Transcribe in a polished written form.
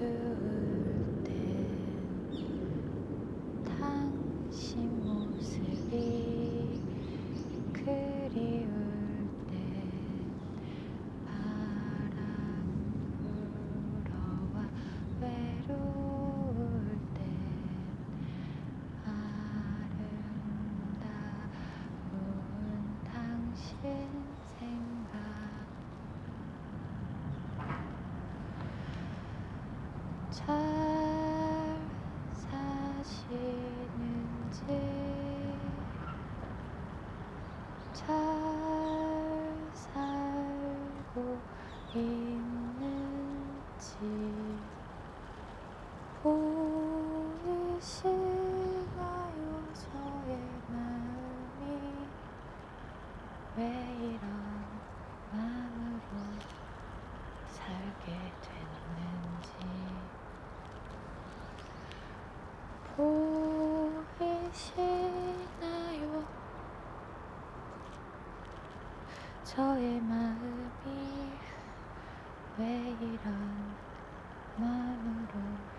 어두울 땐 당신 모습이 그리울 땐 바람 불어와 외로울 땐 아름다운 당신 생각 잘 사시는지 잘 살고 있는지 보이시나요 저의 마음이 왜 이런 마음으로 살게 됐는지 보이시나요 저의 마음이 왜 이런 마음으로